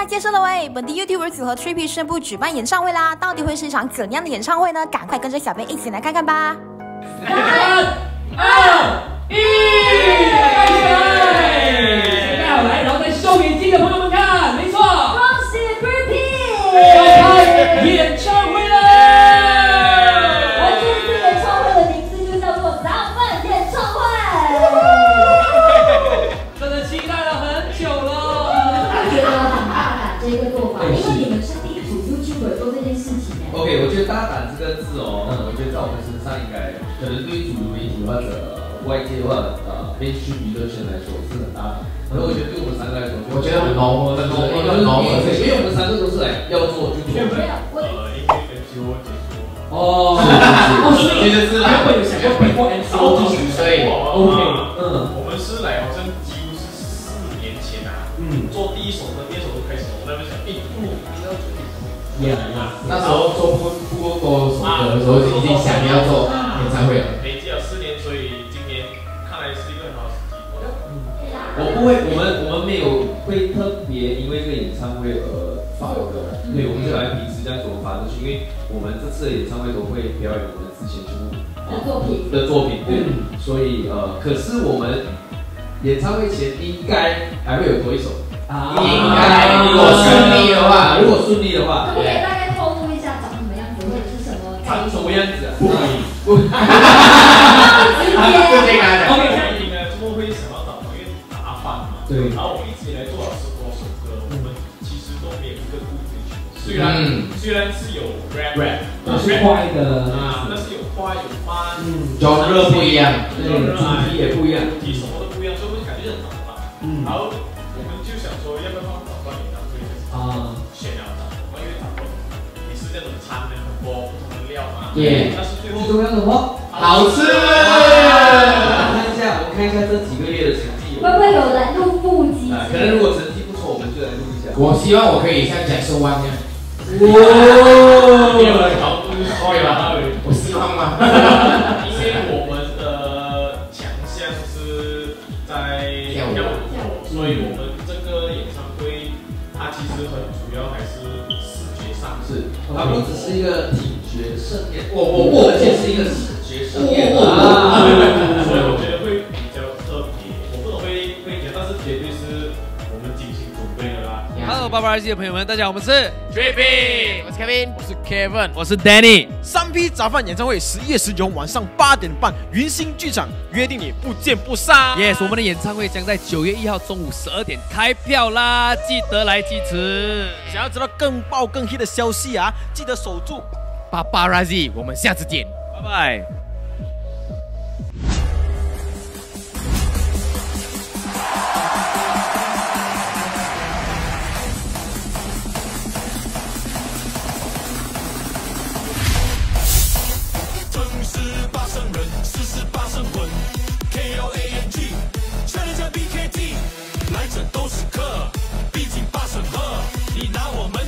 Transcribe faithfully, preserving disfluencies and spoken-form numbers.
在介绍了喂，本地 YouTuber 组合 Trippy 宣布举办演唱会啦！到底会是一场怎样的演唱会呢？赶快跟着小编一起来看看吧！ 三、二、一，现在好来，然后再秀给镜的朋友们看，没错， 恭喜 Trippy 要开演唱会了！ 而这次演唱会的名字就叫做“咱们演唱会”。 真的期待了很久了。 我觉得很大胆这个做法，因为你们是第一组 YouTuber 做这件事情哎。 OK， 我觉得大胆这个字哦，嗯，我觉得在我们身上应该可能对于主流媒体或者外界或者呃编剧娱乐圈来说是很大胆。可是我觉得对我们三个来说， 我觉得很 normal， 很 normal， 很 normal， 因为我们三个都是来要做就做。 没有，我呃，因为跟结果解说。 哦， 其实是原本有想过 before and after， 所以 OK， 嗯， 我们是来好像几乎是四年前啊，嗯，做第一首和第二首都开始，我那边想，哎，不，一定要做第一首。 那时候做不不够多首歌的时候，已经想要做演唱会了。 累积了四年，所以今年看来是一个很好的时机。 我不会，我们我们没有会特别因为这个演唱会而发的，对，我们就来平时这样怎么发出去，因为我们这次的演唱会都会表演我们之前全部的作品的作品，对，所以呃，可是我们演唱会前应该还会有多一首。 应该，如果顺利的话， 如果顺利的话， 可不可以大概透露一下长什么样子，或者是什么？ 长什么样子啊？ 不可以， 不直接跟他讲。 OK， 下一题呢，怎么会想要找因为打版嘛？ 对。 然后我们一直以来做了十多首歌，我们其实都没有一个固定曲，虽然虽然是有 rap rap， 都是快的啊，但是有快有慢， 嗯 genre 不一样， 对，主题也不一样， 主题什么都不一样，所以我感觉很难吧。嗯。然后我们就想说，要不要放早段演唱会？啊，炫耀早段，因为早段也是那种掺了很多不同的料嘛。 对。 但是最后最重要的话， 好吃。 看一下，我们看一下这几个月的成绩。 会不会有来录腹肌？ 可能如果成绩不错，我们就来录一下。 我希望我可以像贾秀湾那样。 哇！没有人考虑对吧？ 我希望吗？ 因为我们的强项是在跳舞，所以我们这个演唱会它其实很主要还是视觉上， 是它不只是一个听觉盛宴，我我我而且是一个视觉盛宴啊，所以我觉得会比较特别，我不懂会会讲，但是绝对是我们精心准备的啦。 Hello， 八八二七的朋友们，大家好，我们是 Trippy， 我是 Kevin， 我是 Kevin， 我是 Danny。 三 P 杂饭演唱会十一月十九晚上八点半，云星剧场，约定你不见不散。 Yes， 我们的演唱会将在九月一号中午十二点开票啦，记得来支持。 想要知道更爆更 hit 的消息啊，记得守住八八二七，我们下次见，拜拜。 K O A N G， 全人家 B K T， 来者都是客，毕竟八神鹤，你拿我们。